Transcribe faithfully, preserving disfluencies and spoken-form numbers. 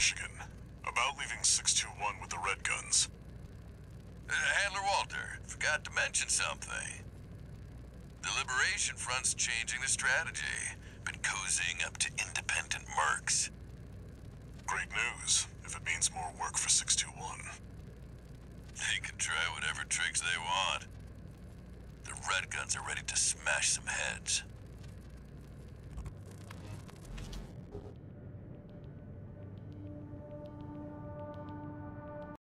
Michigan. About leaving six two one with the Redguns. Uh, Handler Walter, forgot to mention something. The Liberation Front's changing the strategy. Been cozying up to independent mercs. Great news, if it means more work for six two one. They can try whatever tricks they want. The Redguns are ready to smash some heads.